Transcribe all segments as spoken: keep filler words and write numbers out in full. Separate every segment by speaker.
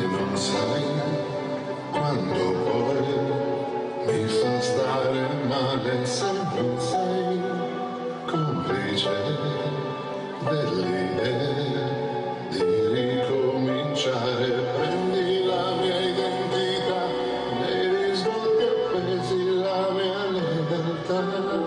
Speaker 1: non sai quando poi mi fa stare male se non sei complice dell'idea di ricominciare. Prendi la mia identità, nei risvolti appesi la mia lealtà.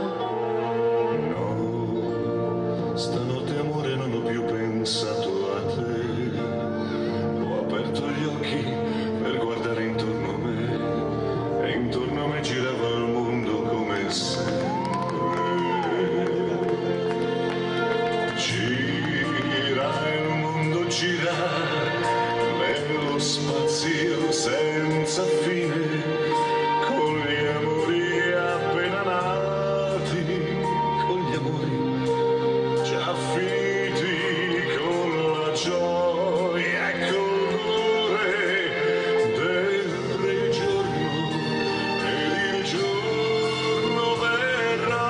Speaker 1: No, stanotte amore non ho più pensato a te. Ho aperto gli occhi per guardare intorno a me e intorno a me girava il mondo come sempre. Gira nello spazio senza fine, con gli amori appena nati, con gli amori già finiti, con la gioia e col dolore del giorno, ed il giorno verrà.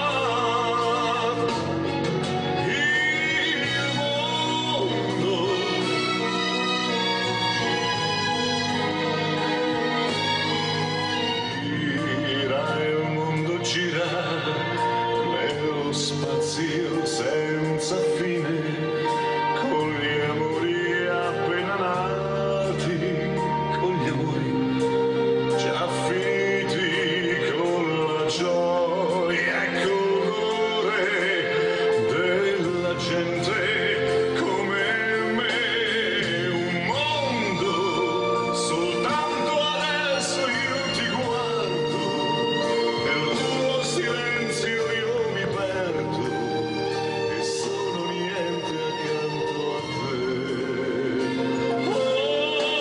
Speaker 1: Gira nello spazio senza fine, con gli amori appena nati, con gli amori già finiti, con la gioia e colore della gente come me. Un mondo soltanto adesso io ti guardo, nel silenzio io mi perdo e sono niente accanto a te. Oh.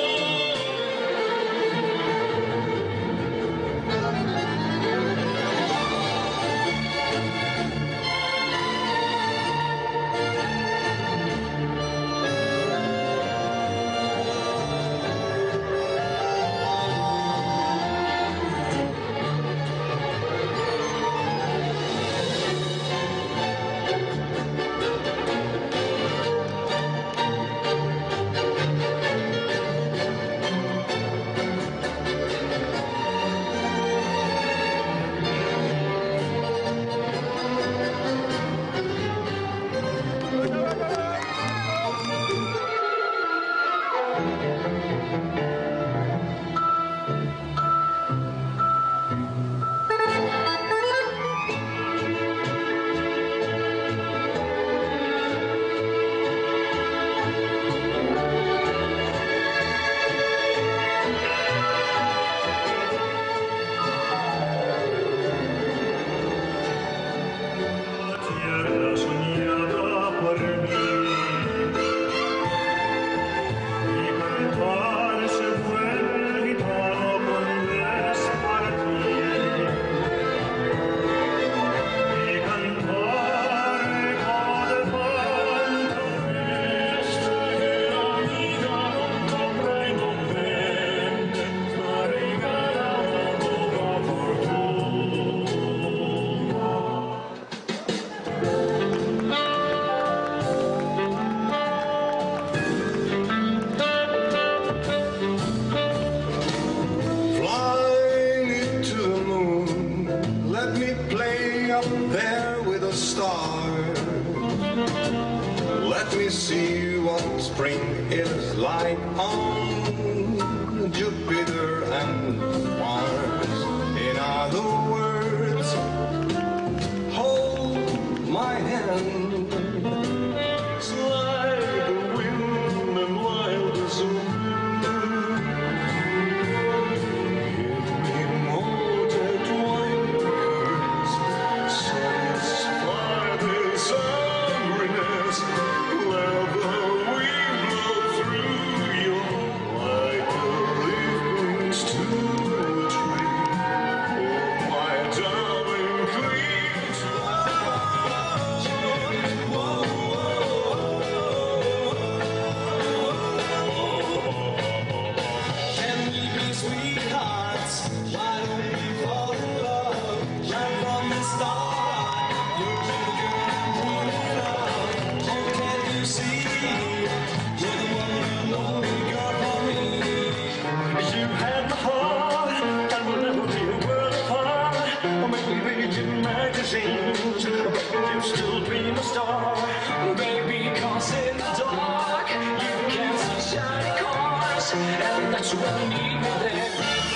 Speaker 1: There with a star, let me see what spring is like on Jupiter and Mars. In other words, hold my hand, slide the wind and wild as a wind. Give me malted wine curds, satisfy this hungriness. Let the wind blow through you like a leaf brings to
Speaker 2: and that's when we met.